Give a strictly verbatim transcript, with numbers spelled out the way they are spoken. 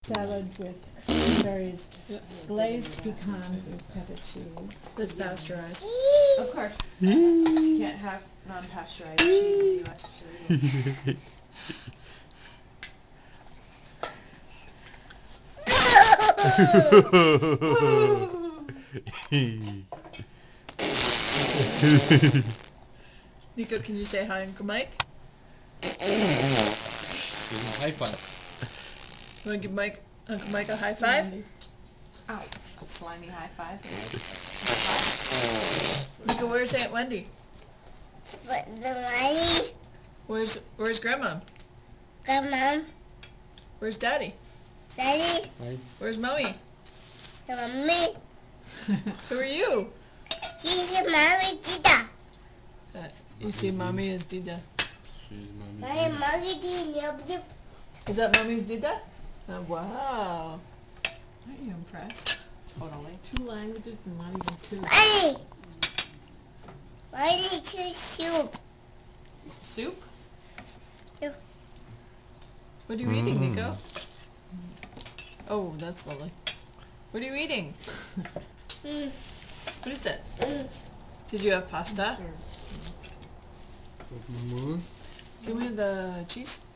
Salad with berries, glazed pecans and feta cheese. That's pasteurized. Of course. You can't have non-pasteurized cheese in the U S Nico, can you say hi, Uncle Mike? High five. You want to give Mike, Uncle Mike a high five? Ow. A slimy high five. Nico, where's Aunt Wendy? But the money, Where's Where's Grandma? Grandma, Where's Daddy? Daddy, Where's Mommy? the mommy, Who are you? she's your mommy, Tita. Uh, you see, Mommy is Dida. She's mommy. My mommy, Tita. Is that Mommy's Dida? Oh, wow. Aren't you impressed? Totally. Two languages and not even two. Mommy, why did you soup? Soup? What are you eating, Nico? Oh, that's lovely. What are you eating? Mm, What is it? mm. Did you have pasta? With my mom. Give me the cheese.